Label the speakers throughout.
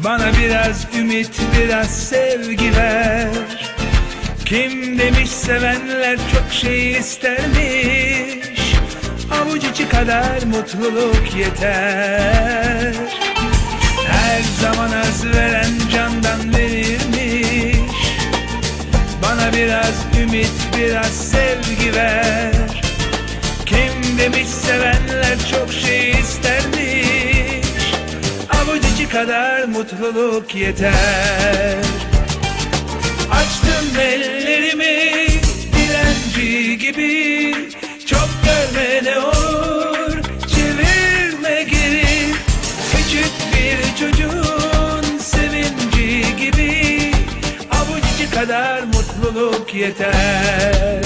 Speaker 1: Bana biraz ümit, biraz sevgi ver. Kim demiş sevenler çok şey istermiş, avuç içi kadar mutluluk yeter. Her zaman az veren candan verirmiş. Bana biraz ümit, biraz sevgi ver. Kim demiş sevenler çok şey istermiş, avuç içi kadar mutluluk yeter. Açtım ellerimi dilenci gibi, çok görme ne olur, çevirme geri. Küçük bir çocuğun sevinci gibi, avuç içi kadar mutluluk yeter.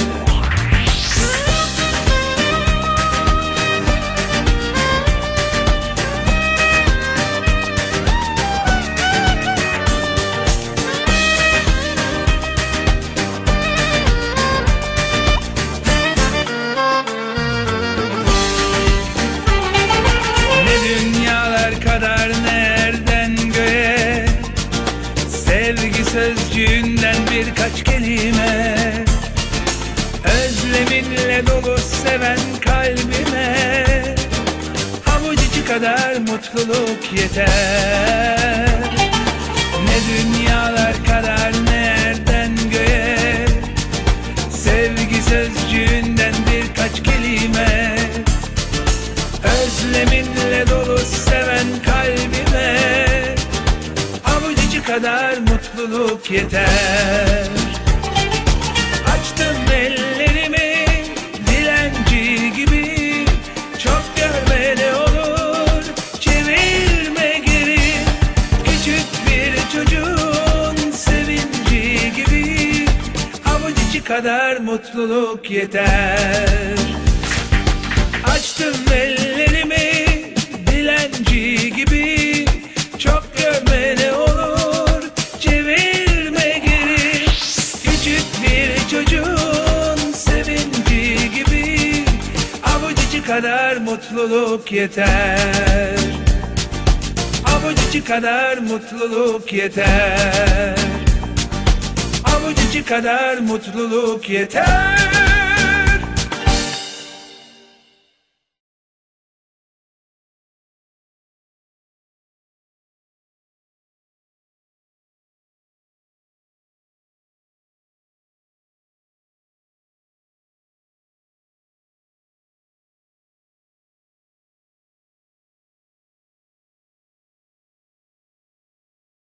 Speaker 1: Sevgi sözcüğünden birkaç kelime, özleminle dolu seven kalbime, avuç içi kadar mutluluk yeter. Ne dünyalar kadar ne yerden göğe, sevgi sözcüğünden birkaç kelime, özleminle dolu seven kalbime, avuç içi kadar mutluluk yeter. Açtım ellerimi dilenci gibi, çok görme ne olur, çevirme geri. Küçük bir çocuğun sevinci gibi, avuç içi kadar mutluluk yeter. Açtım ellerimi dilenci gibi, çok görme ne olur, çevirme geri. Küçük bir çocuğun sevinci gibi, avuç içi kadar mutluluk yeter. Avuç içi kadar mutluluk yeter. Avuç içi kadar mutluluk yeter.